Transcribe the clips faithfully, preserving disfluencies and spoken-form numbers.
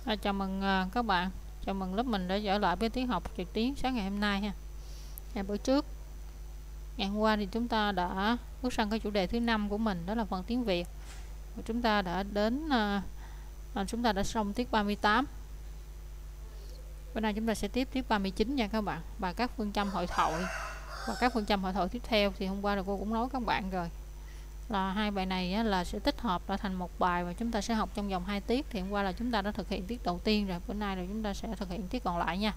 À, chào mừng à, các bạn, chào mừng lớp mình đã trở lại với tiết học trực tuyến sáng ngày hôm nay ha. Ngày bữa trước, ngày hôm qua thì chúng ta đã bước sang cái chủ đề thứ năm của mình, đó là phần tiếng Việt. Và chúng ta đã đến à, à, chúng ta đã xong tiết ba mươi tám. Bữa nay chúng ta sẽ tiếp tiết ba mươi chín nha các bạn, và các phương châm hội thoại. Và các phương châm hội thoại tiếp theo thì hôm qua là cô cũng nói các bạn rồi, là hai bài này á, là sẽ tích hợp ra thành một bài và chúng ta sẽ học trong vòng hai tiết. Thì hôm qua là chúng ta đã thực hiện tiết đầu tiên rồi, bữa nay là chúng ta sẽ thực hiện tiết còn lại nha.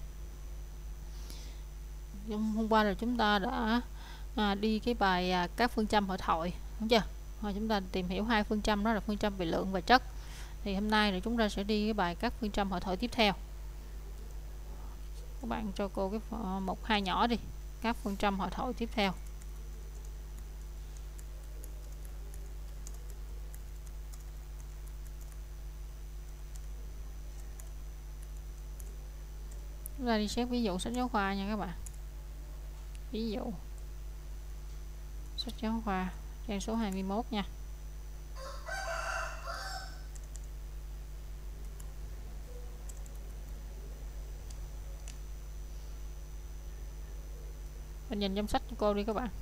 Hôm qua là chúng ta đã à, đi cái bài à, các phương châm hội thoại, đúng chưa? Rồi chúng ta tìm hiểu hai phương châm, đó là phương châm về lượng và chất. Thì hôm nay là chúng ta sẽ đi cái bài các phương châm hội thoại tiếp theo. Các bạn cho cô cái một hai nhỏ đi, các phương châm hội thoại tiếp theo. Chúng ta đi xét ví dụ sách giáo khoa nha các bạn. Ví dụ sách giáo khoa trang số hai mươi mốt nha. Mình nhìn trong sách cho cô đi các bạn.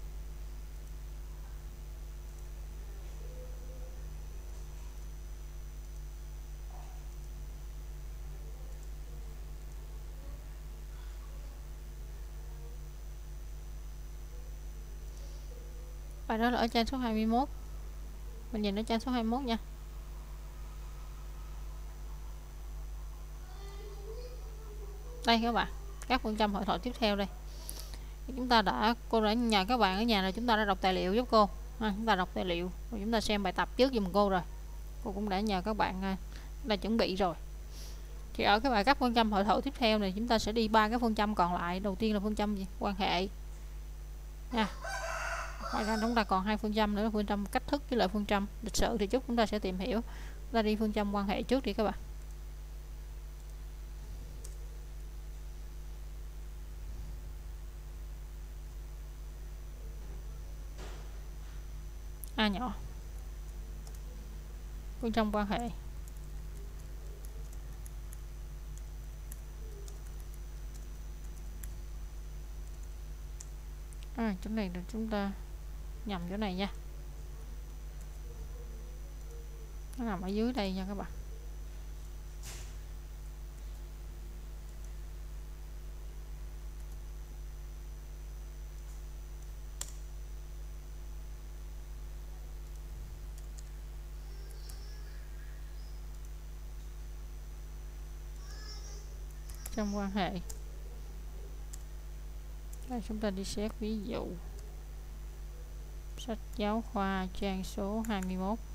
Bài đó là ở trang số hai mươi mốt. Mình nhìn ở trang số hai mươi mốt nha. Đây các bạn, các phương châm hội thoại tiếp theo đây. Chúng ta đã cô đã nhờ các bạn ở nhà là chúng ta đã đọc tài liệu giúp cô. À, chúng ta đọc tài liệu rồi chúng ta xem bài tập trước giùm cô rồi. Cô cũng đã nhờ các bạn là chuẩn bị rồi. Thì ở cái bài các phương châm hội thoại tiếp theo này chúng ta sẽ đi ba cái phương châm còn lại. Đầu tiên là phương châm gì? Quan hệ. Nha. Ngoài ra chúng ta còn hai phương châm nữa là phương châm cách thức với lại phương châm lịch sử, thì chút chúng ta sẽ tìm hiểu. Chúng ta đi phương châm quan hệ trước đi các bạn. A nhỏ. Phương châm quan hệ. À, chỗ này là chúng ta nhầm chỗ này nha, nó nằm ở dưới đây nha các bạn. Trong quan hệ đây, chúng ta đi xét ví dụ sách giáo khoa trang số hai mươi mốt.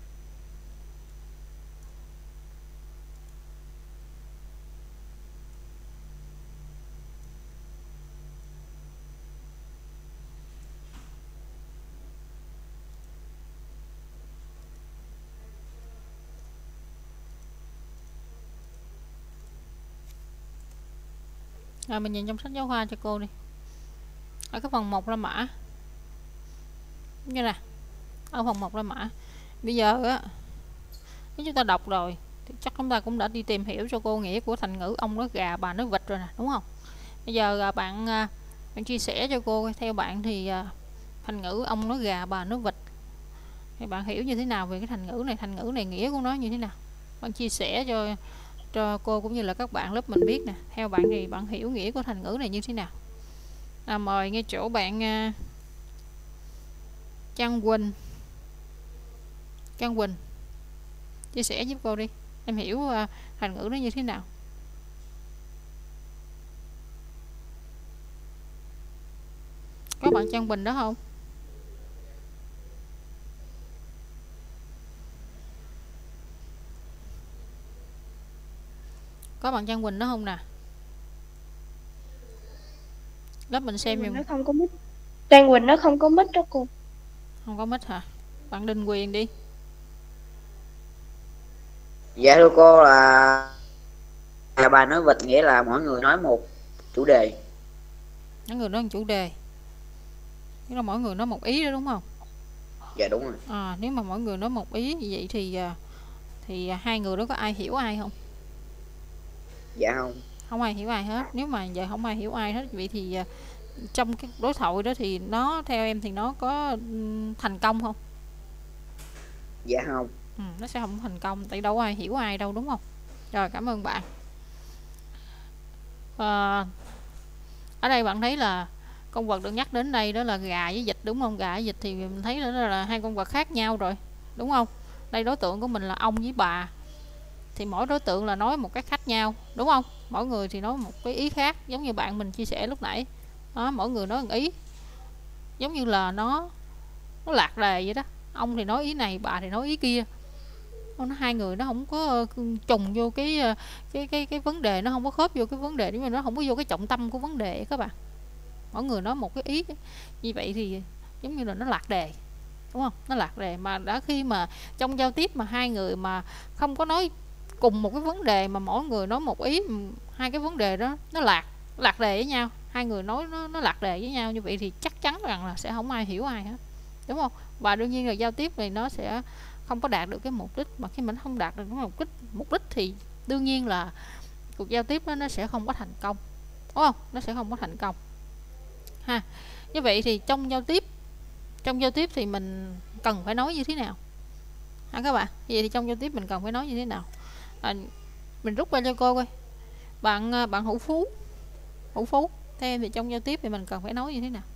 Rồi mình nhìn trong sách giáo khoa cho cô đi. Ở cái phần một la mã như nè, ở phần một la mã bây giờ á, nếu chúng ta đọc rồi thì chắc chúng ta cũng đã đi tìm hiểu cho cô nghĩa của thành ngữ ông nói gà bà nói vịt rồi nè, đúng không? Bây giờ bạn bạn chia sẻ cho cô, theo bạn thì thành ngữ ông nói gà bà nói vịt thì bạn hiểu như thế nào về cái thành ngữ này? Thành ngữ này nghĩa của nó như thế nào? Bạn chia sẻ cho cho cô cũng như là các bạn lớp mình biết nè. Theo bạn thì bạn hiểu nghĩa của thành ngữ này như thế nào? À, mời ngay chỗ bạn uh, Trang Quỳnh. Trang Quỳnh chia sẻ giúp cô đi. Em hiểu uh, thành ngữ nó như thế nào? Có bạn Trang Quỳnh đó không? Có bạn Trang Quỳnh đó không nè? Lớp mình xem Trang Quỳnh nó không có mic. Trang Quỳnh nó không có mic đó cô. Không có mic hả? Bạn Đình Quyền đi. Dạ thưa cô, là là bà nói vịt nghĩa là mỗi người nói một chủ đề. Mỗi người nói một chủ đề. Nghĩa là mỗi người nói một ý đó đúng không? Dạ đúng rồi. À, nếu mà mỗi người nói một ý như vậy thì thì hai người đó có ai hiểu ai không? Dạ không. Không ai hiểu ai hết. Nếu mà giờ không ai hiểu ai hết, vậy thì uh, trong cái đối thoại đó thì nó theo em thì nó có um, thành công không? Dạ không. Ừ, nó sẽ không thành công, tại đâu ai hiểu ai đâu, đúng không? Rồi, cảm ơn bạn. À, ở đây bạn thấy là con vật được nhắc đến đây đó là gà với vịt, đúng không? Gà với vịt thì mình thấy đó là hai con vật khác nhau rồi, đúng không? Đây đối tượng của mình là ông với bà, thì mỗi đối tượng là nói một cách khác nhau, đúng không? Mỗi người thì nói một cái ý khác, giống như bạn mình chia sẻ lúc nãy đó, mỗi người nói một ý, giống như là nó nó lạc đề vậy đó. Ông thì nói ý này, bà thì nói ý kia, nó hai người nó không có trùng vô cái cái cái cái vấn đề, nó không có khớp vô cái vấn đề, nhưng mà nó không có vô cái trọng tâm của vấn đề các bạn. Mỗi người nói một cái ý như vậy thì giống như là nó lạc đề, đúng không? Nó lạc đề. Mà đã khi mà trong giao tiếp mà hai người mà không có nói cùng một cái vấn đề, mà mỗi người nói một ý, hai cái vấn đề đó nó lạc lạc đề với nhau, hai người nói nó, nó lạc đề với nhau, như vậy thì chắc chắn rằng là sẽ không ai hiểu ai hết, đúng không? Và đương nhiên là giao tiếp này nó sẽ không có đạt được cái mục đích. Mà khi mình không đạt được cái mục đích mục đích thì đương nhiên là cuộc giao tiếp đó nó sẽ không có thành công, đúng không? Nó sẽ không có thành công ha. Như vậy thì trong giao tiếp trong giao tiếp thì mình cần phải nói như thế nào ha các bạn? Vậy thì trong giao tiếp mình cần phải nói như thế nào? À, mình rút ra cho cô coi. Bạn bạn Hữu Phú Hữu Phú theo em thì trong giao tiếp thì mình cần phải nói như thế nào?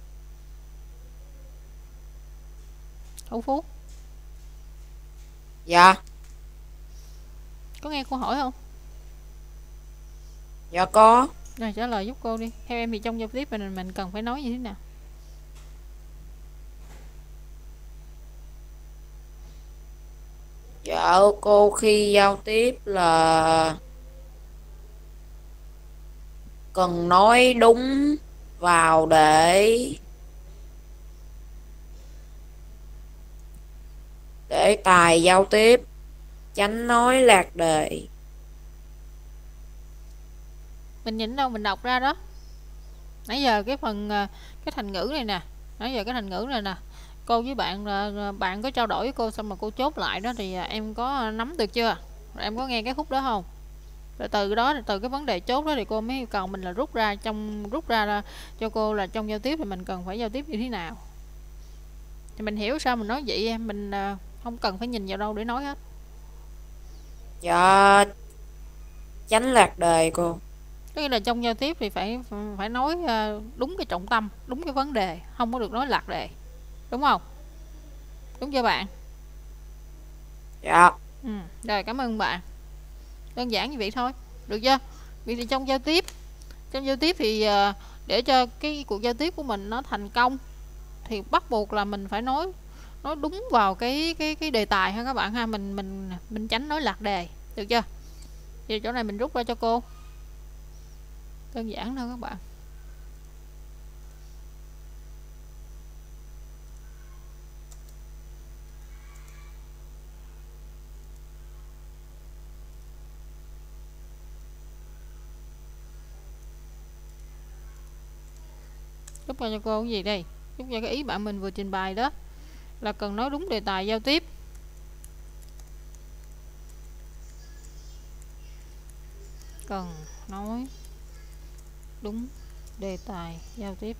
Hữu Phú, Dạ. có nghe câu hỏi không? Dạ có. Rồi trả lời giúp cô đi. Theo em thì trong giao tiếp mình mình cần phải nói như thế nào? Dạ cô, khi giao tiếp là cần nói đúng vào để để tài giao tiếp, tránh nói lạc đề. Mình nhìn đâu mình đọc ra đó. Nãy giờ cái phần cái thành ngữ này nè, nãy giờ cái thành ngữ này nè, cô với bạn bạn có trao đổi với cô xong mà cô chốt lại đó, thì em có nắm được chưa? Rồi em có nghe cái khúc đó không? Rồi từ đó, từ cái vấn đề chốt đó thì cô mới yêu cầu mình là rút ra trong rút ra cho cô là trong giao tiếp thì mình cần phải giao tiếp như thế nào. Thì mình hiểu sao mình nói vậy em, mình không cần phải nhìn vào đâu để nói hết. Dạ, tránh lạc đề cô. Tức là trong giao tiếp thì phải phải nói đúng cái trọng tâm, đúng cái vấn đề, không có được nói lạc đề, đúng không? Đúng chưa bạn? Dạ. Ừ. Rồi, cảm ơn bạn. Đơn giản như vậy thôi, được chưa? Vậy thì trong giao tiếp trong giao tiếp thì để cho cái cuộc giao tiếp của mình nó thành công thì bắt buộc là mình phải nói nói đúng vào cái cái cái đề tài ha các bạn ha. Mình mình mình tránh nói lạc đề, được chưa? Thì chỗ này mình rút ra cho cô. Đơn giản thôi các bạn. Rút ra cho cô cái gì đây? Rút ra cái ý bạn mình vừa trình bày đó, là cần nói đúng đề tài giao tiếp. Cần nói đúng đề tài giao tiếp.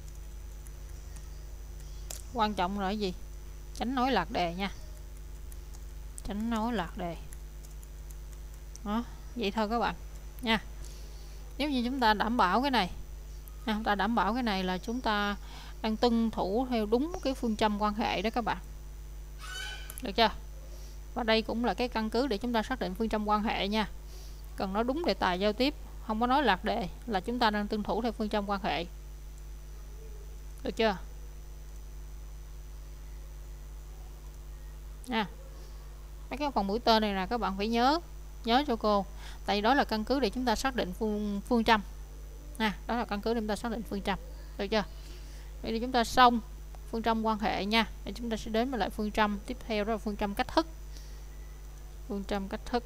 Quan trọng là cái gì? Tránh nói lạc đề nha. Tránh nói lạc đề. Đó, vậy thôi các bạn nha. Nếu như chúng ta đảm bảo cái này, chúng ta đảm bảo cái này là chúng ta đang tuân thủ theo đúng cái phương châm quan hệ đó các bạn. Được chưa? Và đây cũng là cái căn cứ để chúng ta xác định phương châm quan hệ nha. Cần nói đúng đề tài giao tiếp, không có nói lạc đề, là chúng ta đang tuân thủ theo phương châm quan hệ. Được chưa? Nha. Mấy cái phần mũi tên này là các bạn phải nhớ nhớ cho cô, tại vì đó là căn cứ để chúng ta xác định phương phương châm nha. Đó là căn cứ để chúng ta xác định phương châm. Được chưa? Vậy thì chúng ta xong phương châm quan hệ nha. Để chúng ta sẽ đến với lại phương châm tiếp theo, đó là phương châm cách thức. Phương châm cách thức.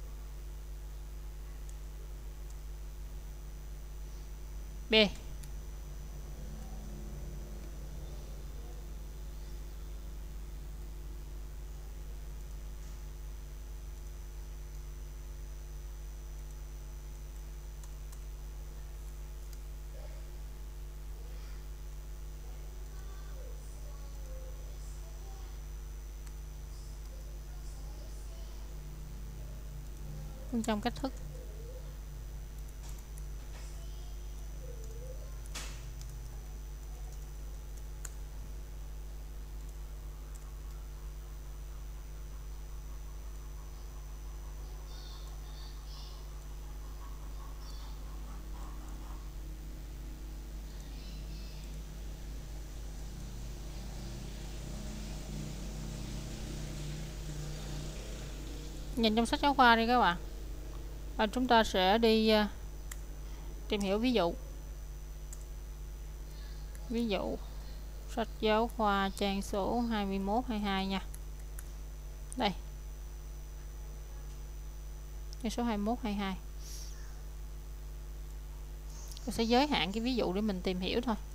B. bên trong cách thức. Nhìn trong sách giáo khoa đi các bạn. Và chúng ta sẽ đi uh, tìm hiểu ví dụ. Ví dụ sách giáo khoa trang số hai mươi mốt hai mươi hai nha. Đây. Trang số hai mươi mốt hai mươi hai. Tôi sẽ giới hạn cái ví dụ để mình tìm hiểu thôi.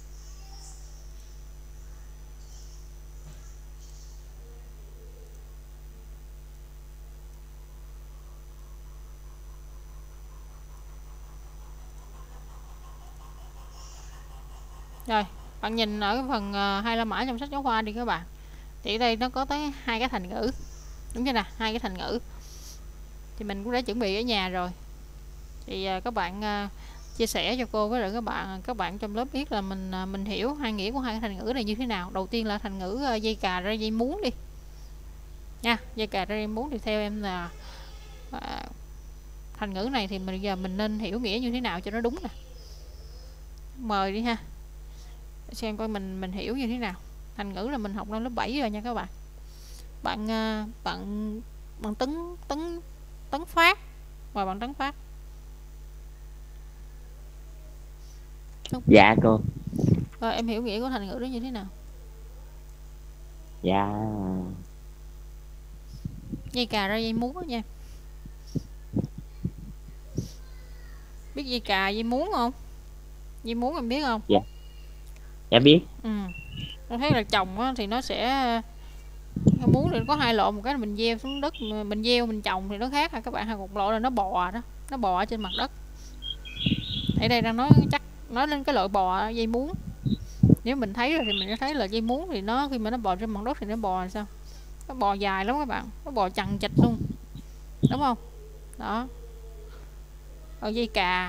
Rồi, bạn nhìn ở cái phần uh, hai la mã trong sách giáo khoa đi các bạn. Thì ở đây nó có tới hai cái thành ngữ. Đúng chưa nè, hai cái thành ngữ. Thì mình cũng đã chuẩn bị ở nhà rồi. Thì uh, các bạn uh, chia sẻ cho cô với lại các bạn các bạn trong lớp biết là mình uh, mình hiểu hai nghĩa của hai cái thành ngữ này như thế nào. Đầu tiên là thành ngữ uh, dây cà ra dây muốn đi. Nha, dây cà ra dây muốn thì theo em là uh, thành ngữ này thì mình giờ mình nên hiểu nghĩa như thế nào cho nó đúng nè. Mời đi ha. Xem coi mình mình hiểu như thế nào. Thành ngữ là mình học lên lớp bảy rồi nha các bạn. Bạn bạn bạn Tấn Tấn Tấn Phát. Mời bạn Tấn Phát. Dạ cô. Rồi em hiểu nghĩa của thành ngữ đó như thế nào? Dạ dây cà ra dây muốn đó nha. Biết dây cà dây muốn không? Dây muốn em biết không? Dạ. Dạ biết. Ừ. Tôi thấy là trồng á, thì nó sẽ muốn thì có hai loại, một cái là mình gieo xuống đất, mình gieo mình trồng thì nó khác ha các bạn, hay một loại là nó bò đó, nó bò ở trên mặt đất. Ở đây đang nói chắc nói lên cái loại bò dây muốn. Nếu mình thấy rồi thì mình sẽ thấy là dây muốn thì nó khi mà nó bò trên mặt đất thì nó bò làm sao? Nó bò dài lắm các bạn, nó bò chằng chịt luôn, đúng không? Đó. Ở dây cà,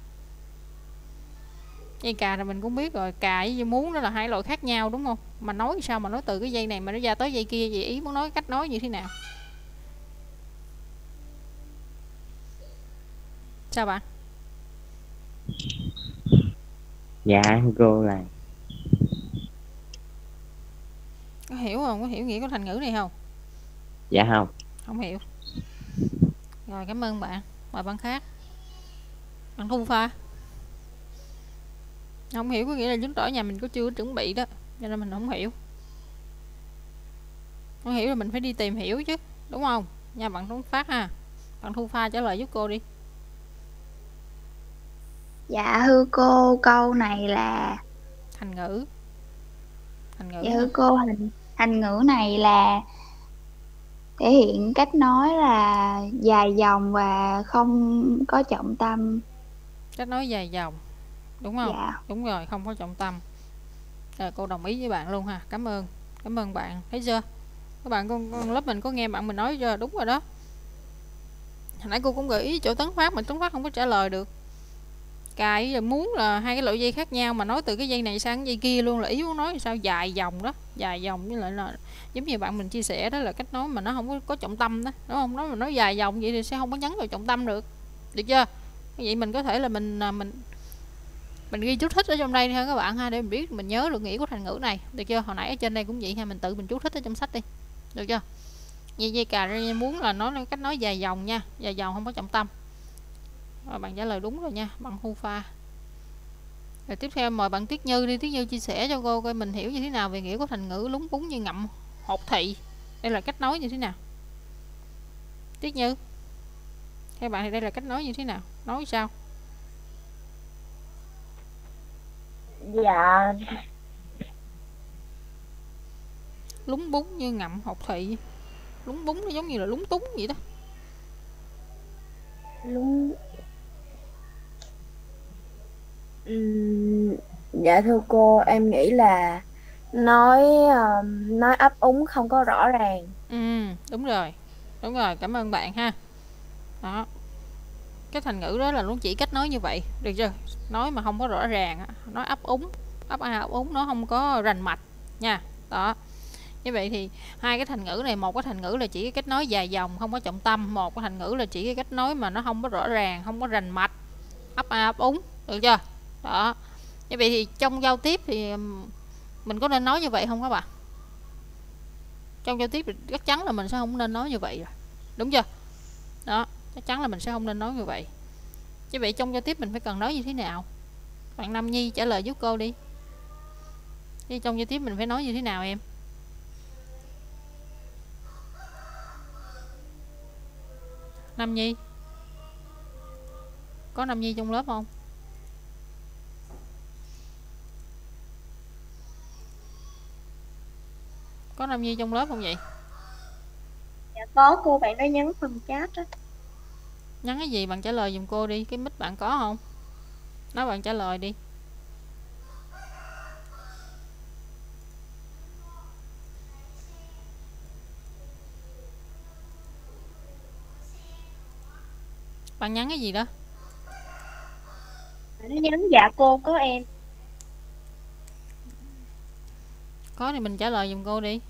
dây cà là mình cũng biết rồi, cà với dây muốn đó là hai loại khác nhau đúng không? Mà nói sao mà nói từ cái dây này mà nó ra tới dây kia, vậy ý muốn nói cách nói như thế nào? Sao bạn? Dạ cô là có hiểu không? Có hiểu nghĩa của thành ngữ này không? dạ không. Không hiểu. Rồi cảm ơn bạn. Mời bạn khác. Bạn Thu Pha. Không hiểu có nghĩa là chứng tỏ nhà mình có chưa chuẩn bị đó, cho nên mình không hiểu. Không hiểu là mình phải đi tìm hiểu chứ, đúng không? Nha bạn Tuấn Phát ha. Bạn Thu Pha trả lời giúp cô đi. Dạ thưa cô, câu này là Thành ngữ. Thành ngữ. Dạ thưa cô, thành thành ngữ này là thể hiện cách nói là dài dòng và không có trọng tâm. Cách nói dài dòng, đúng không? Dạ. Đúng rồi, không có trọng tâm. Rồi cô đồng ý với bạn luôn ha. Cảm ơn. Cảm ơn bạn. Thấy chưa? Các bạn con, con lớp mình có nghe bạn mình nói chưa? Đúng rồi đó. Hồi nãy cô cũng gợi ý chỗ Tấn Phát mà Tấn Phát không có trả lời được. Cài giờ muốn là hai cái loại dây khác nhau mà nói từ cái dây này sang cái dây kia luôn, là ý muốn nói sao dài dòng đó, dài dòng với lại là giống như bạn mình chia sẻ đó là cách nói mà nó không có, có trọng tâm đó, đúng không? Nó mà nói dài dòng vậy thì sẽ không có nhấn vào trọng tâm được. Được chưa? Vậy mình có thể là mình mình mình ghi chú thích ở trong đây ha các bạn ha, để mình biết mình nhớ được nghĩa của thành ngữ này. Được chưa? Hồi nãy ở trên đây cũng vậy ha, mình tự mình chú thích ở trong sách đi. Được chưa? Dây dây cà ra muốn là nói cách nói dài dòng nha, dài dòng không có trọng tâm. Rồi, bạn trả lời đúng rồi nha, bạn Hu Pha. Rồi tiếp theo mời bạn Tiết Như đi. Tiết Như chia sẻ cho cô coi mình hiểu như thế nào về nghĩa của thành ngữ lúng búng như ngậm hột thị. Đây là cách nói như thế nào? Tiết Như, theo bạn thì đây là cách nói như thế nào? Nói sao? Dạ Lúng búng như ngậm hột thị. Lúng búng nó giống như là lúng túng vậy đó. lúng Ừm, dạ thưa cô, em nghĩ là nói um, nói ấp úng không có rõ ràng. Ừ, đúng rồi. Đúng rồi, cảm ơn bạn ha. Đó, cái thành ngữ đó là nó chỉ cách nói như vậy, được chưa? Nói mà không có rõ ràng, nói ấp úng, ấp a ấp úng, nó không có rành mạch nha. Đó, như vậy thì hai cái thành ngữ này, một cái thành ngữ là chỉ cái cách nói dài dòng không có trọng tâm, một cái thành ngữ là chỉ cái cách nói mà nó không có rõ ràng, không có rành mạch, ấp a ấp úng, được chưa? Đó, như vậy thì trong giao tiếp thì mình có nên nói như vậy không các bạn? Trong giao tiếp thì chắc chắn là mình sẽ không nên nói như vậy rồi, đúng chưa? Đó, chắc chắn là mình sẽ không nên nói như vậy. Như vậy trong giao tiếp mình phải cần nói như thế nào? Bạn Nam Nhi trả lời giúp cô đi. Thì trong giao tiếp mình phải nói như thế nào em? Nam Nhi, có Nam Nhi trong lớp không? Có Nam Nhi trong lớp không vậy? Dạ có cô, bạn đó nhắn phần chat á. Nhắn cái gì bạn trả lời giùm cô đi. Cái mic bạn có không? Nói bạn trả lời đi. Bạn nhắn cái gì đó? Bạn đó nhắn dạ cô có em. Có thì mình trả lời giùm cô đi.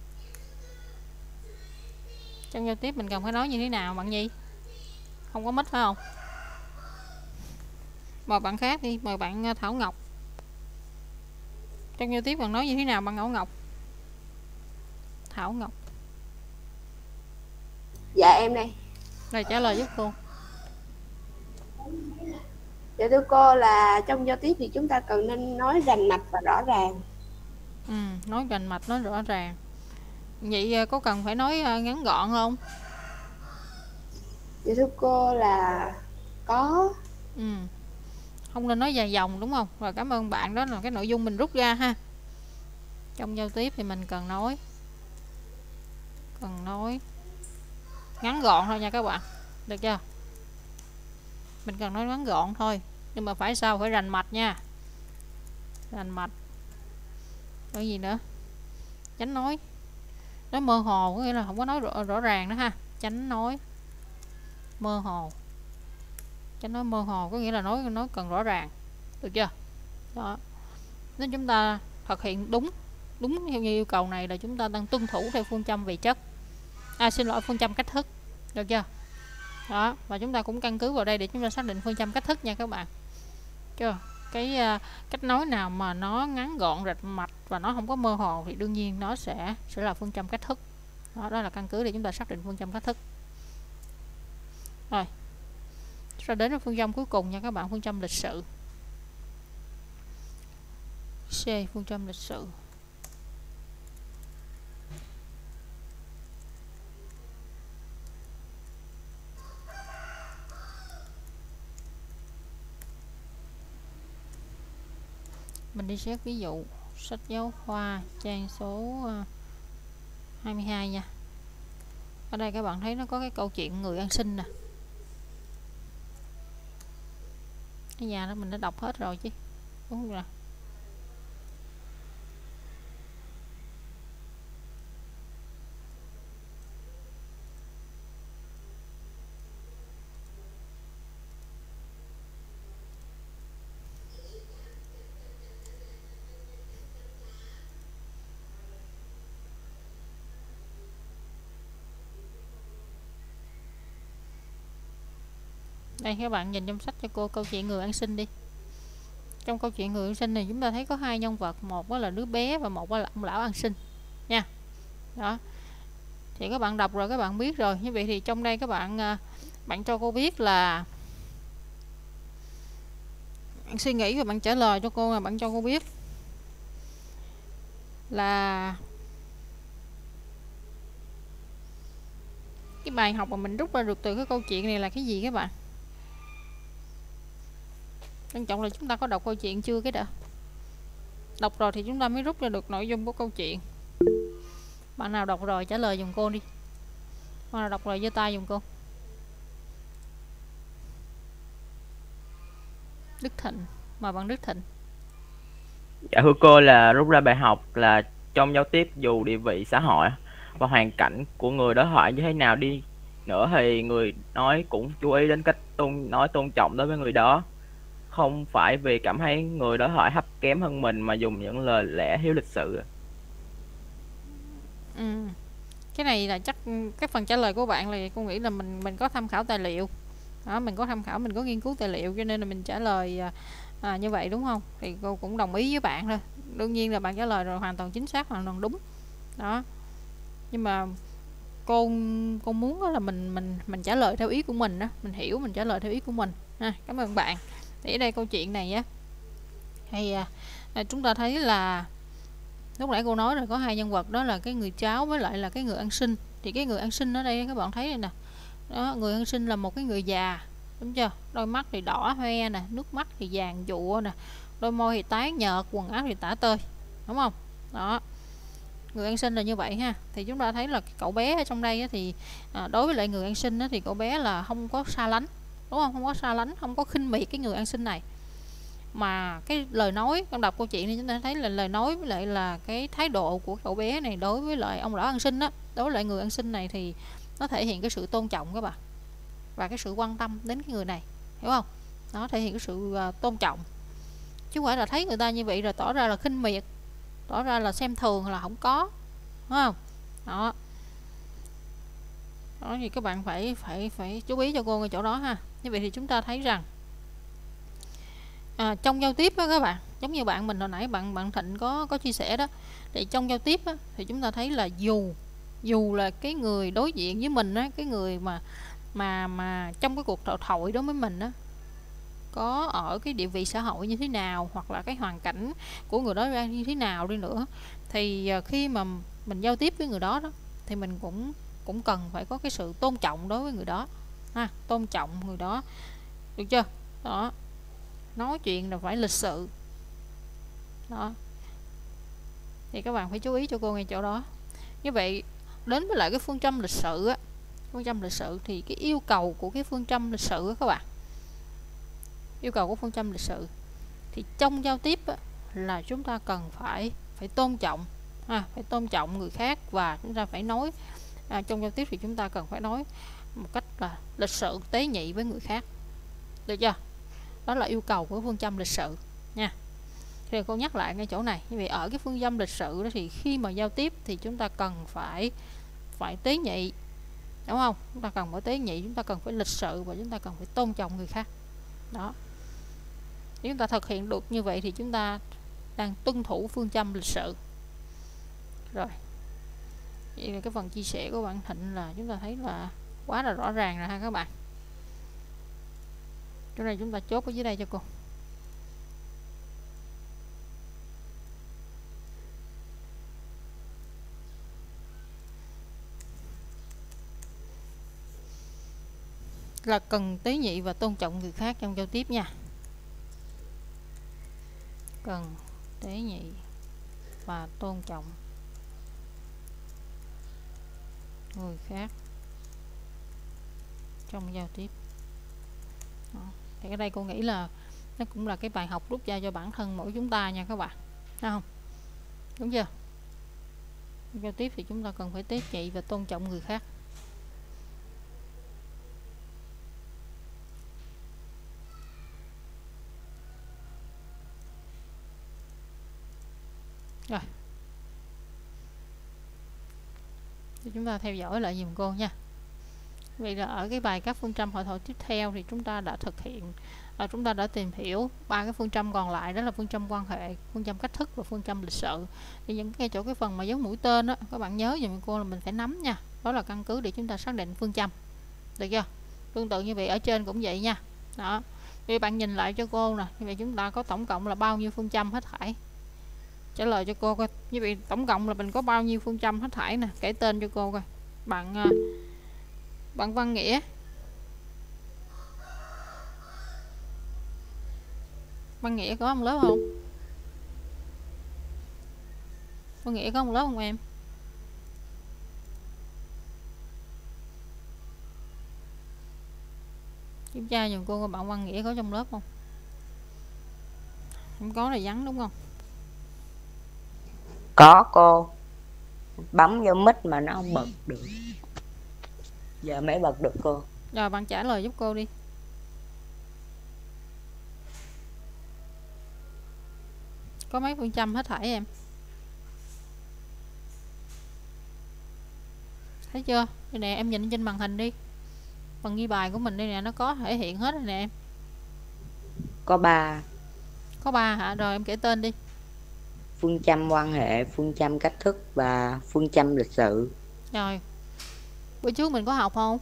Trong giao tiếp mình cần phải nói như thế nào bạn Nhi? Không có mic phải không? Mời bạn khác đi, mời bạn Thảo Ngọc. Trong giao tiếp bạn nói như thế nào bạn Thảo Ngọc? Thảo Ngọc. Dạ em đây. Rồi trả lời giúp cô. Dạ thưa cô, là trong giao tiếp thì chúng ta cần nên nói rành mạch và rõ ràng. Ừ, nói rành mạch, nói rõ ràng. Vậy có cần phải nói ngắn gọn không? Dạ thưa cô là có. Ừ, không nên nói dài dòng đúng không? Rồi cảm ơn bạn, đó là cái nội dung mình rút ra ha. Trong giao tiếp thì mình cần nói Cần nói ngắn gọn thôi nha các bạn. Được chưa? Mình cần nói ngắn gọn thôi. Nhưng mà phải sao? Phải rành mạch nha. Rành mạch. Cái gì nữa? Tránh nói Nói mơ hồ, có nghĩa là không có nói rõ, rõ ràng đó ha. Tránh nói mơ hồ. Tránh nói mơ hồ có nghĩa là nói nói cần rõ ràng. Được chưa? Đó. Nếu chúng ta thực hiện đúng đúng theo như yêu cầu này là chúng ta đang tuân thủ theo phương châm về chất. À xin lỗi, phương châm cách thức. Được chưa? Đó, và chúng ta cũng căn cứ vào đây để chúng ta xác định phương châm cách thức nha các bạn. Chưa? Cái uh, cách nói nào mà nó ngắn gọn, rạch mạch và nó không có mơ hồ thì đương nhiên nó sẽ sẽ là phương châm cách thức. Đó, đó là căn cứ để chúng ta xác định phương châm cách thức. Rồi. Ra đến với phương châm cuối cùng nha các bạn, phương châm lịch sự. C, phương châm lịch sự. Mình đi xét ví dụ sách giáo khoa trang số hai mươi hai nha. Ở đây các bạn thấy nó có cái câu chuyện người ăn xin nè. Cái nhà đó mình đã đọc hết rồi chứ, đúng không nào? Đây các bạn nhìn trong sách cho cô câu chuyện người ăn xin đi. Trong câu chuyện người ăn xin này chúng ta thấy có hai nhân vật, một là đứa bé và một là ông lão ăn xin nha. Đó. Thì các bạn đọc rồi các bạn biết rồi. Như vậy thì trong đây các bạn bạn cho cô biết là bạn suy nghĩ và bạn trả lời cho cô, là bạn cho cô biết là cái bài học mà mình rút ra được từ cái câu chuyện này là cái gì các bạn? Quan trọng là chúng ta có đọc câu chuyện chưa cái đã. Đọc rồi thì chúng ta mới rút ra được nội dung của câu chuyện. Bạn nào đọc rồi trả lời dùm cô đi. Bạn nào đọc rồi giơ tay dùm cô. Đức Thịnh, mời bạn Đức Thịnh. Dạ thưa cô, là rút ra bài học là trong giao tiếp dù địa vị xã hội và hoàn cảnh của người đối thoại như thế nào đi nữa thì người nói cũng chú ý đến cách tôn nói tôn trọng đối với người đó, không phải vì cảm thấy người đó hỏi thấp kém hơn mình mà dùng những lời lẽ thiếu lịch sự. Ừ. Cái này là chắc cái phần trả lời của bạn là cô nghĩ là mình mình có tham khảo tài liệu đó, mình có tham khảo, mình có nghiên cứu tài liệu cho nên là mình trả lời à, à, như vậy đúng không? Thì cô cũng đồng ý với bạn thôi. Đương nhiên là bạn trả lời rồi hoàn toàn chính xác, hoàn toàn đúng đó. Nhưng mà cô cô muốn là mình mình mình trả lời theo ý của mình đó, mình hiểu, mình trả lời theo ý của mình ha. Cảm ơn bạn. Thì ở đây câu chuyện này á thì à, à, chúng ta thấy là lúc nãy cô nói rồi, có hai nhân vật đó là cái người cháu với lại là cái người ăn xin. Thì cái người ăn xin ở đây các bạn thấy đây nè, đó, người ăn xin là một cái người già, đúng chưa? Đôi mắt thì đỏ hoe nè, nước mắt thì vàng dụa nè, đôi môi thì tái nhợt, quần áo thì tả tơi, đúng không? Đó, người ăn xin là như vậy ha. Thì chúng ta thấy là cậu bé ở trong đây á, thì à, đối với lại người ăn xin á, thì cậu bé là không có xa lánh, đúng không? Không có xa lánh, không có khinh miệt cái người ăn xin này, mà cái lời nói trong đọc câu chuyện này chúng ta thấy là lời nói với lại là cái thái độ của cậu bé này đối với lại ông lão ăn xin đó, đối với lại người ăn xin này thì nó thể hiện cái sự tôn trọng các bạn, và cái sự quan tâm đến cái người này, hiểu không? Nó thể hiện cái sự uh, tôn trọng, chứ không phải là thấy người ta như vậy rồi tỏ ra là khinh miệt, tỏ ra là xem thường là không có, đúng không? Đó, đó thì các bạn phải phải phải chú ý cho cô ngay chỗ đó ha. Như vậy thì chúng ta thấy rằng à, trong giao tiếp đó các bạn, giống như bạn mình hồi nãy bạn bạn Thịnh có có chia sẻ đó, thì trong giao tiếp á, thì chúng ta thấy là dù dù là cái người đối diện với mình á, cái người mà mà mà trong cái cuộc trò thoại đối với mình á, có ở cái địa vị xã hội như thế nào, hoặc là cái hoàn cảnh của người đó ra như thế nào đi nữa, thì khi mà mình giao tiếp với người đó đó thì mình cũng cũng cần phải có cái sự tôn trọng đối với người đó ha, tôn trọng người đó, được chưa? Đó, nói chuyện là phải lịch sự đó, thì các bạn phải chú ý cho cô ngay chỗ đó. Như vậy đến với lại cái phương châm lịch sự á, phương châm lịch sự thì cái yêu cầu của cái phương châm lịch sự á các bạn, yêu cầu của phương châm lịch sự thì trong giao tiếp á, là chúng ta cần phải phải tôn trọng ha, phải tôn trọng người khác, và chúng ta phải nói à, trong giao tiếp thì chúng ta cần phải nói một cách là lịch sự, tế nhị với người khác, được chưa? Đó là yêu cầu của phương châm lịch sự nha. Thì cô nhắc lại ngay chỗ này, như vậy ở cái phương châm lịch sự đó thì khi mà giao tiếp thì chúng ta cần phải phải tế nhị, đúng không? Chúng ta cần phải tế nhị, chúng ta cần phải lịch sự, và chúng ta cần phải tôn trọng người khác. Đó, nếu chúng ta thực hiện được như vậy thì chúng ta đang tuân thủ phương châm lịch sự rồi. Vậy là cái phần chia sẻ của bạn Thịnh là chúng ta thấy là quá là rõ ràng rồi ha các bạn. Chỗ này chúng ta chốt ở dưới đây cho cô. Là cần tế nhị và tôn trọng người khác trong giao tiếp nha. Cần tế nhị và tôn trọng người khác trong giao tiếp. Đó. Thì ở đây cô nghĩ là nó cũng là cái bài học rút ra cho bản thân mỗi chúng ta nha các bạn, thấy không? Đúng chưa? Giao tiếp thì chúng ta cần phải tế nhị và tôn trọng người khác. Rồi, thì chúng ta theo dõi lại dùm cô nha. Vậy là ở cái bài các phương châm hội thoại tiếp theo thì chúng ta đã thực hiện, à, chúng ta đã tìm hiểu ba cái phương châm còn lại, đó là phương châm quan hệ, phương châm cách thức và phương châm lịch sự. Thì những cái chỗ cái phần mà dấu mũi tên đó, các bạn nhớ dùm cô là mình phải nắm nha. Đó là căn cứ để chúng ta xác định phương châm, được chưa? Tương tự như vậy ở trên cũng vậy nha. Đó, thì bạn nhìn lại cho cô nè, như vậy chúng ta có tổng cộng là bao nhiêu phương châm hết thảy? Trả lời cho cô coi. Như vậy tổng cộng là mình có bao nhiêu phương châm hết thảy nè, kể tên cho cô coi. Bạn bạn Văn Nghĩa, Văn Nghĩa có một lớp không? Văn Nghĩa có một lớp không em? Kiểm tra giùm cô coi bạn Văn Nghĩa có trong lớp không? Không có là vắng đúng không? Có cô, bấm vô mic mà nó không bật được. Dạ mấy bậc được cô. Rồi bạn trả lời giúp cô đi. Có mấy phần trăm hết thảy em? Thấy chưa? Đây nè, em nhìn trên màn hình đi. Phần ghi bài của mình đây nè, nó có thể hiện hết rồi nè em. Có ba. Có ba hả? Rồi em kể tên đi. Phương châm quan hệ, phương châm cách thức và phương châm lịch sự. Rồi. Bữa trước mình có học không?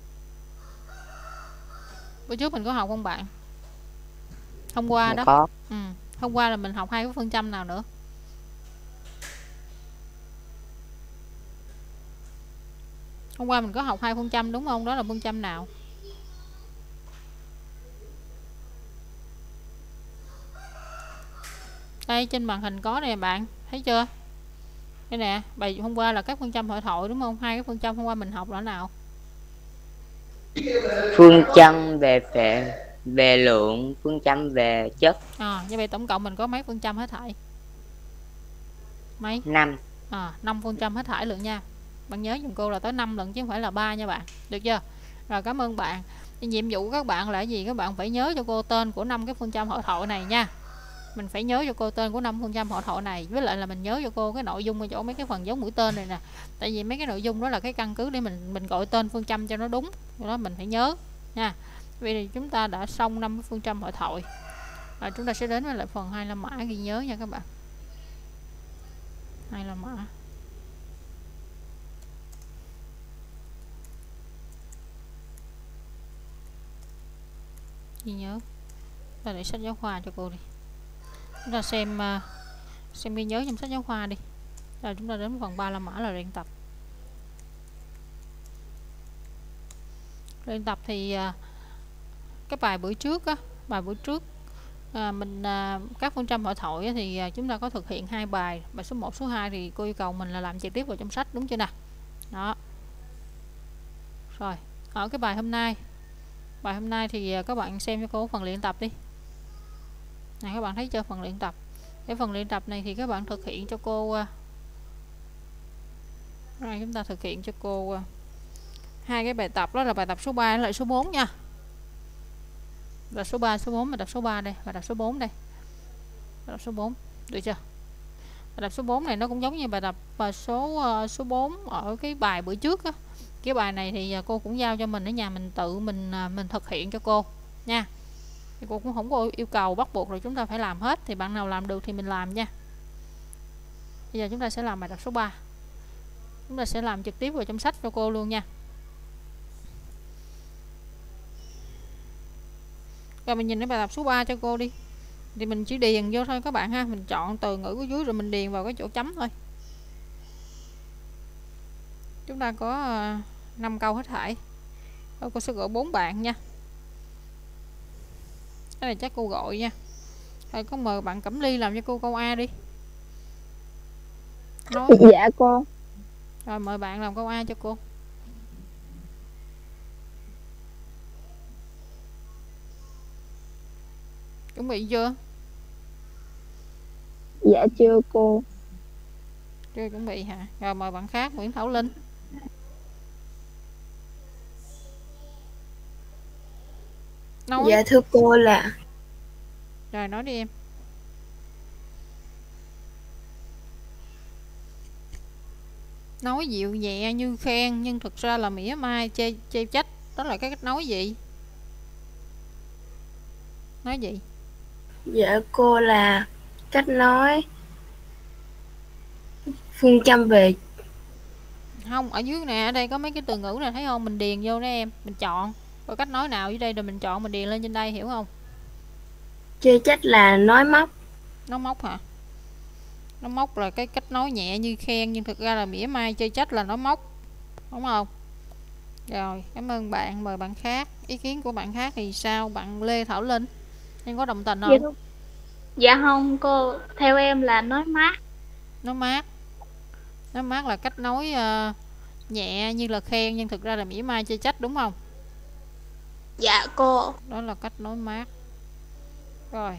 Bữa trước mình có học không bạn? Hôm qua Dạ đó. có. Ừ. Hôm qua là mình học hai cái phương châm nào nữa? Hôm qua mình có học hai phương châm đúng không? Đó là phương châm nào? Đây trên màn hình có nè bạn, thấy chưa? Đây nè, bài hôm qua là các phương châm hội thoại đúng không? Hai cái phương châm hôm qua mình học là nào? Phương châm về về về lượng, phương châm về chất. À, như vậy tổng cộng mình có mấy phương châm hết thảy? Mấy? Năm. À, năm phương châm hết thảy lượng nha. Bạn nhớ giùm cô là tới năm lần chứ không phải là ba nha bạn. Được chưa? Rồi cảm ơn bạn. Thì nhiệm vụ của các bạn là gì? Các bạn phải nhớ cho cô tên của năm cái phương châm hội thoại này nha. Mình phải nhớ cho cô tên của năm phương châm hội thoại này, với lại là mình nhớ cho cô cái nội dung ở chỗ mấy cái phần dấu mũi tên này nè. Tại vì mấy cái nội dung đó là cái căn cứ để mình mình gọi tên phương châm cho nó đúng. Đó mình phải nhớ nha. Vậy thì chúng ta đã xong năm phương châm hội thoại. Rồi chúng ta sẽ đến với lại phần hai la mã ghi nhớ nha các bạn. Hai la mã. Ghi nhớ. Ta để sách giáo khoa cho cô đi. Chúng ta xem xem ghi nhớ trong sách giáo khoa đi. Rồi chúng ta đến phần ba la mã là luyện tập. Luyện tập thì cái bài bữa trước á, bài bữa trước à, mình à, các phương châm hội thoại á, thì à, chúng ta có thực hiện hai bài, bài số một, số hai thì cô yêu cầu mình là làm trực tiếp vào trong sách đúng chưa nè. Đó. Rồi, ở cái bài hôm nay. Bài hôm nay thì à, các bạn xem cho cô phần luyện tập đi. Này các bạn thấy chưa, phần luyện tập. Cái phần luyện tập này thì các bạn thực hiện cho cô à, rồi chúng ta thực hiện cho cô à, hai cái bài tập, đó là bài tập số ba lại số bốn nha. Bài số ba, số bốn, bài tập số ba đây, bài tập số bốn đây. Bài tập số bốn, được chưa? Bài tập số bốn này nó cũng giống như bài tập bài số uh, số bốn ở cái bài bữa trước á. Cái bài này thì uh, cô cũng giao cho mình ở nhà mình tự mình uh, mình thực hiện cho cô nha. Thì cô cũng không có yêu cầu bắt buộc rồi chúng ta phải làm hết, thì bạn nào làm được thì mình làm nha. Bây giờ chúng ta sẽ làm bài tập số ba. Chúng ta sẽ làm trực tiếp vào trong sách cho cô luôn nha. Rồi mình nhìn cái bài tập số ba cho cô đi. Thì mình chỉ điền vô thôi các bạn ha. Mình chọn từ ngữ của dưới rồi mình điền vào cái chỗ chấm thôi. Chúng ta có uh, năm câu hết thảy. Rồi cô sẽ gọi bốn bạn nha. Cái này chắc cô gọi nha. Rồi có mời bạn Cẩm Ly làm cho cô câu A đi. Nói. Dạ cô. Rồi mời bạn làm câu A cho cô. Chuẩn bị chưa? Dạ chưa cô. Chưa chuẩn bị hả? Rồi mời bạn khác, Nguyễn Thảo Linh. Nói. Dạ thưa cô là. Rồi nói đi em. Nói dịu nhẹ như khen nhưng thực ra là mỉa mai chê chê trách. Đó là cái cách nói gì? Nói gì? Dạ cô là cách nói phương châm về. Không, ở dưới nè, ở đây có mấy cái từ ngữ này thấy không? Mình điền vô đó em, mình chọn. Rồi cách nói nào dưới đây rồi mình chọn, mình điền lên trên đây, hiểu không? Chê trách là nói móc. Nói móc hả? Nói móc là cái cách nói nhẹ như khen nhưng thực ra là mỉa mai chê trách là nói móc, đúng không? Rồi, cảm ơn bạn. Mời bạn khác. Ý kiến của bạn khác thì sao? Bạn Lê Thảo Linh, em có đồng tình không? Dạ, dạ không cô, theo em là nói mát. Nói mát. Nói mát là cách nói uh, nhẹ như là khen nhưng thực ra là mỉa mai chê trách, đúng không? Dạ cô. Đó là cách nói mát. Rồi.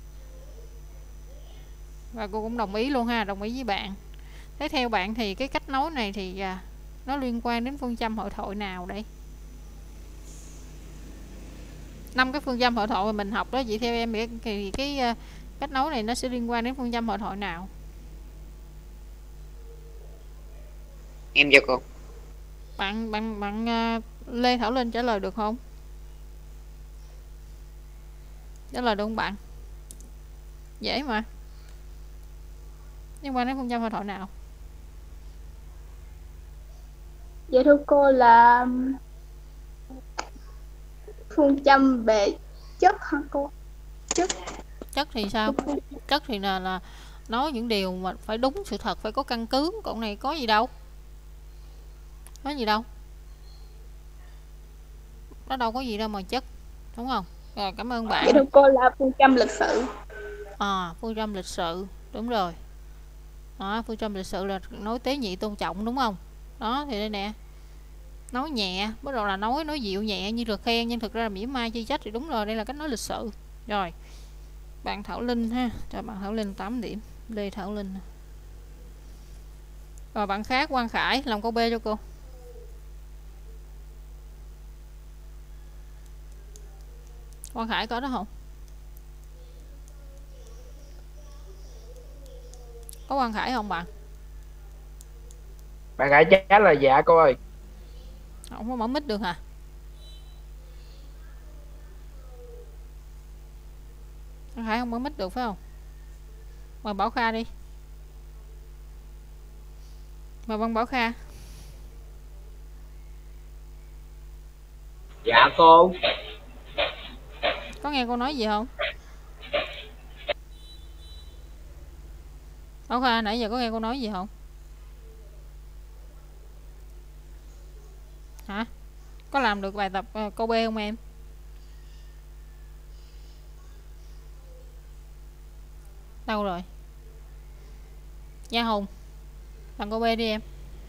Và cô cũng đồng ý luôn ha, đồng ý với bạn. Thế theo bạn thì cái cách nói này thì uh, nó liên quan đến phương châm hội thoại nào đây? năm cái phương châm hội thoại mà mình học đó, vậy theo em thì, thì cái uh, cách nói này nó sẽ liên quan đến phương châm hội thoại nào? Em cho cô. Bạn bạn bạn uh, Lê Thảo Linh trả lời được không? Trả lời được không bạn? Dễ mà. Liên quan đến phương châm hội thoại nào? Dạ thưa cô là phương châm về chất hả cô? Chất. Chất thì sao? Chất thì là là nói những điều mà phải đúng sự thật, phải có căn cứ. Còn này có gì đâu. Có gì đâu. Nó đâu có gì đâu mà chất, đúng không? Rồi, cảm ơn bạn. Dạ thưa cô là phương châm lịch sự. À, phương châm lịch sự, đúng rồi. Đó, phương châm lịch sự là nói tế nhị tôn trọng, đúng không? Đó, thì đây nè. Nói nhẹ, bắt đầu là nói nói dịu nhẹ như là khen, nhưng thực ra là mỉa mai chi trách thì đúng rồi, đây là cách nói lịch sự. Rồi. Bạn Thảo Linh ha, cho bạn Thảo Linh tám điểm, Lê Thảo Linh. Rồi bạn khác, Quang Khải làm câu B cho cô. Quang Khải có đó không? Có Quang Khải không bạn? Bạn Khải trả lời dạ cô ơi. Không có mở mic được hả? Quang Khải không mở mic được phải không? Mời Bảo Kha đi. Mời Văn Bảo Kha. Dạ cô. Có nghe cô nói gì không? Bảo Kha nãy giờ có nghe cô nói gì không? Hả? Có làm được bài tập uh, câu B không em? Đâu rồi? Gia Hùng làm câu B đi em.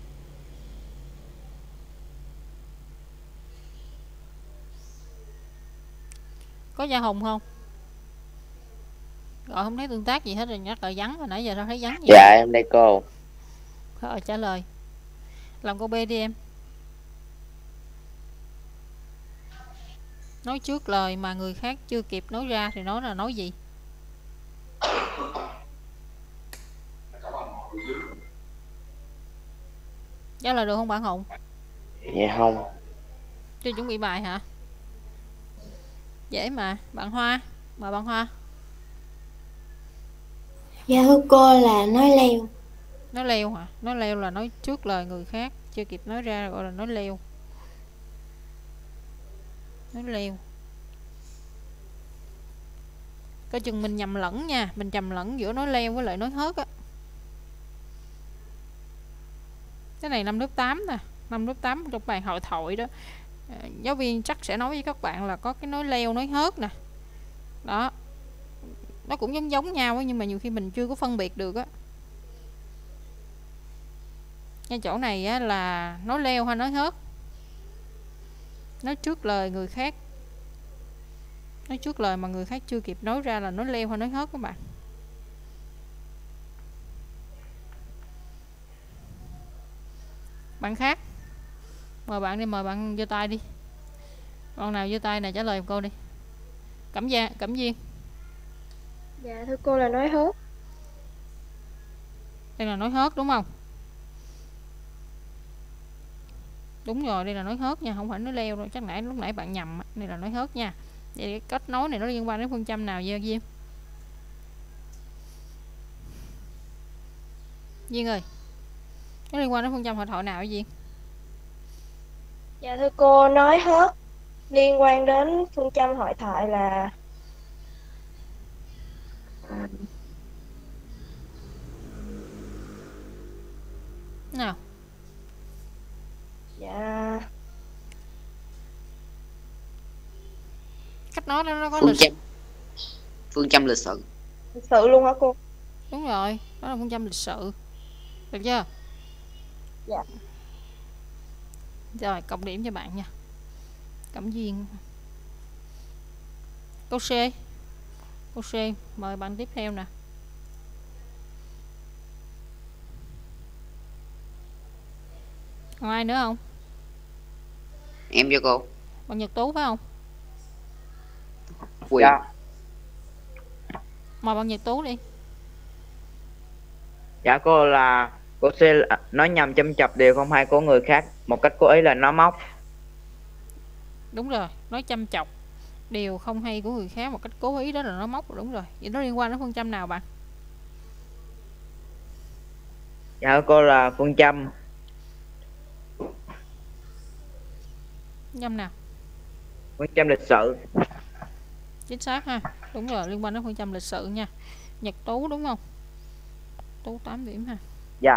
Có Gia Hùng không? Rồi không thấy tương tác gì hết rồi, nhắc lời vắng, hồi nãy giờ đâu thấy vắng gì. Dạ em đây cô. Rồi trả lời. Làm câu B đi em. Nói trước lời mà người khác chưa kịp nói ra thì nói là nói gì? Trả lời được không bạn Hùng? Dạ không. Chưa chuẩn bị bài hả? Dễ mà. Bạn Hoa. Mời bạn Hoa. Dạ thưa cô là nói leo. Nói leo hả? Nói leo là nói trước lời người khác chưa kịp nói ra, gọi là nói leo. Nói leo. Coi chừng mình nhầm lẫn nha. Mình nhầm lẫn giữa nói leo với lại nói hớt á. Cái này năm lớp tám nè. Năm lớp tám trong bài hội thoại đó, giáo viên chắc sẽ nói với các bạn là có cái nói leo, nói hớt nè. Đó. Nó cũng giống giống nhau ấy, nhưng mà nhiều khi mình chưa có phân biệt được á. Ngay chỗ này á, là nói leo hay nói hớt? Nói trước lời người khác. Nói trước lời mà người khác chưa kịp nói ra là nói leo hay nói hớt các bạn? Bạn khác. Mời bạn đi, mời bạn giơ tay đi. Con nào giơ tay này trả lời cô đi. Cẩm Gia, Cẩm Duyên. Dạ thưa cô là nói hớt. Đây là nói hớt đúng không? Đúng rồi, đây là nói hớt nha, không phải nói leo đâu. Chắc nãy lúc nãy bạn nhầm. Đây là nói hớt nha. Vậy cái cách nói này nó liên quan đến phương châm nào Duyên? Duyên Duyên ơi, nó liên quan đến phương châm hội thoại nào vậy Duyên? Dạ thưa cô, nói hớt liên quan đến phương châm hội thoại là nào? Dạ Cách nói đó nó có Phương lịch châm. Phương châm lịch sự. lịch sự luôn hả cô? Đúng rồi, đó là phương châm lịch sự. Được chưa? Dạ. Rồi, cộng điểm cho bạn nha. Cẩm Duyên. Câu C. Câu C, mời bạn tiếp theo nè. Còn ai nữa không? Em cho cô. Bạn Nhật Tú phải không? Quyền. Dạ. Mời bạn Nhật Tú đi. Dạ cô là cô sẽ nói nhằm châm chọc điều không hay của người khác một cách cố ý là nói móc. Đúng rồi, nói chăm chọc điều không hay của người khác một cách cố ý, đó là nói móc. Đúng rồi. Vậy nó liên quan đến phương châm nào bạn? Dạ cô là phương châm. Phương châm nào? Phương châm lịch sự. Chính xác ha. Đúng rồi, liên quan đến phương châm lịch sự nha. Nhật Tú đúng không? Tú tám điểm ha. Dạ.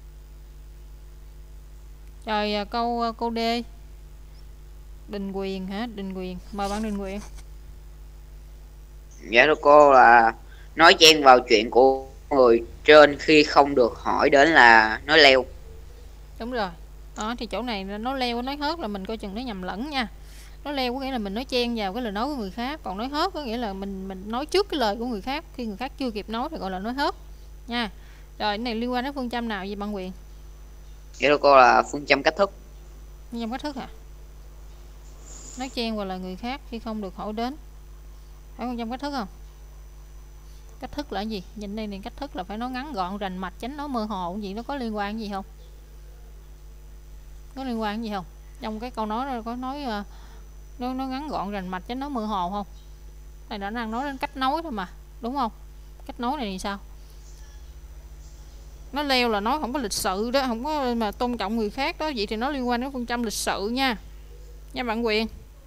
Rồi câu câu D. Đình Quyền hả? Đình Quyền. Mời bạn Đình Quyền. Dạ thưa cô là nói chen vào chuyện của người trên khi không được hỏi đến là nói leo. Đúng rồi. Đó thì chỗ này nói leo nói hớt là mình coi chừng nó nhầm lẫn nha. Nói leo có nghĩa là mình nói chen vào cái lời nói của người khác, còn nói hớt có nghĩa là mình mình nói trước cái lời của người khác, khi người khác chưa kịp nói thì gọi là nói hớt nha. Rồi cái này liên quan đến phương châm nào vậy bạn Quyền? Dạ thưa cô là phương châm cách thức. Phương châm cách thức hả? Nói chen vào lời người khác khi không được hỏi đến, phải phương châm cách thức không? Cách thức là cái gì? Nhìn đây này, cách thức là phải nói ngắn gọn rành mạch, tránh nói mơ hồ. Cái gì nó có liên quan gì không? Có liên quan gì không? Trong cái câu nói đó có nói uh, nó, nó ngắn gọn rành mạch tránh nói mơ hồ không? Này đã đang nói đến cách nói thôi mà, đúng không? Cách nói này thì sao? Nó leo là nói không có lịch sự đó, không có mà tôn trọng người khác đó, vậy thì nó liên quan đến phương châm lịch sự nha. Nha bạn Quyền.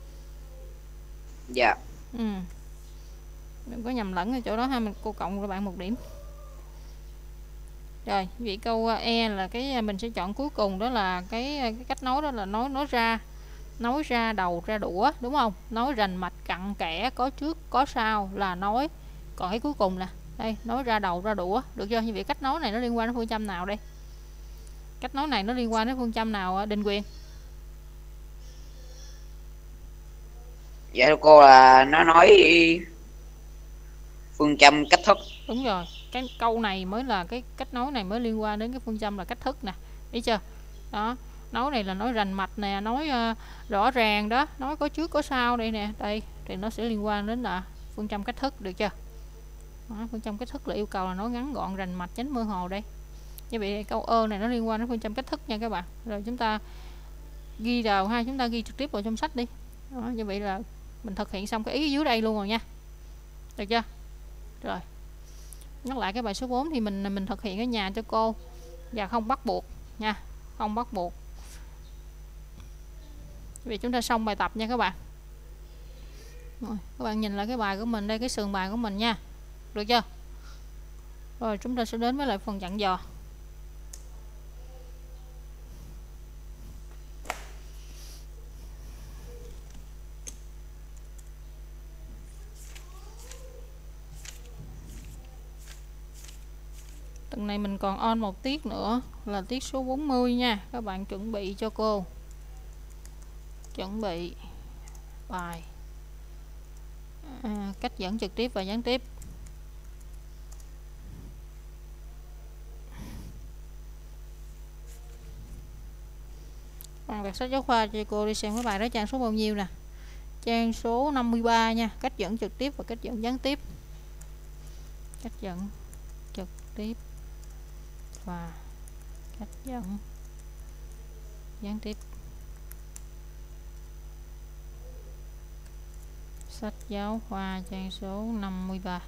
Dạ. Ừ. Đừng có nhầm lẫn ở chỗ đó ha, mình cô cộng cho bạn một điểm. Rồi, vậy câu E là cái mình sẽ chọn cuối cùng, đó là cái, cái cách nói đó là nói nói ra, nói ra đầu ra đũa, đúng không? Nói rành mạch cặn kẽ, có trước có sau là nói. Còn cái cuối cùng nè, đây, nói ra đầu ra đũa, được chưa? Như vậy cách nói này nó liên quan đến phương châm nào đây? Cách nói này nó liên quan đến phương châm nào Đình Quyền? Dạ thưa cô là nó nói phương châm cách thức. Đúng rồi, cái câu này mới là cái cách nói này mới liên quan đến cái phương châm là cách thức nè, biết chưa? Đó, nói này là nói rành mạch nè, nói uh, rõ ràng đó, nói có trước có sau đây nè, đây thì nó sẽ liên quan đến là phương châm cách thức, được chưa? Đó, phương châm cách thức là yêu cầu là nói ngắn gọn rành mạch tránh mơ hồ đây. Như vậy câu ơ này nó liên quan đến phương châm cách thức nha các bạn. Rồi chúng ta ghi vào ha, chúng ta ghi trực tiếp vào trong sách đi. Đó, như vậy là mình thực hiện xong cái ý dưới đây luôn rồi nha, được chưa? Rồi nhắc lại cái bài số bốn thì mình mình thực hiện ở nhà cho cô và không bắt buộc nha, không bắt buộc. Vì chúng ta xong bài tập nha các bạn. Rồi, các bạn nhìn lại cái bài của mình đây, cái sườn bài của mình nha, được chưa? Rồi chúng ta sẽ đến với lại phần dặn dò. Tuần này mình còn on một tiết nữa là tiết số bốn mươi nha. Các bạn chuẩn bị cho cô. Chuẩn bị bài à, cách dẫn trực tiếp và gián tiếp. Bạn đặt sách giáo khoa cho cô đi xem cái bài đó trang số bao nhiêu nè. Trang số năm mươi ba nha. Cách dẫn trực tiếp và cách dẫn gián tiếp. Cách dẫn trực tiếp và cách dẫn gián tiếp. Sách giáo khoa trang số năm mươi ba.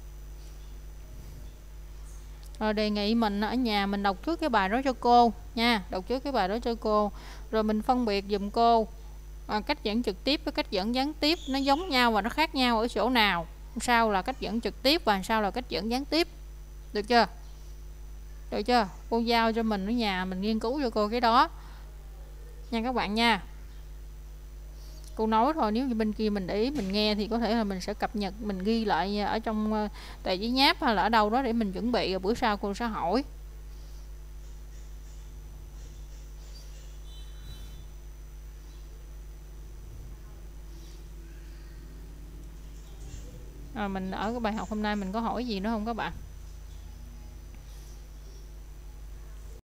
Rồi đề nghị mình ở nhà mình đọc trước cái bài đó cho cô nha, đọc trước cái bài đó cho cô, rồi mình phân biệt dùm cô à, cách dẫn trực tiếp với cách dẫn gián tiếp nó giống nhau và nó khác nhau ở chỗ nào, sao là cách dẫn trực tiếp và sao là cách dẫn gián tiếp, được chưa? Được chưa? Cô giao cho mình ở nhà mình nghiên cứu cho cô cái đó nha các bạn nha. Cô nói thôi, nếu như bên kia mình để ý mình nghe thì có thể là mình sẽ cập nhật, mình ghi lại ở trong tờ giấy nháp hay là ở đâu đó để mình chuẩn bị, rồi bữa sau cô sẽ hỏi. À, mình ở cái bài học hôm nay mình có hỏi gì nữa không các bạn?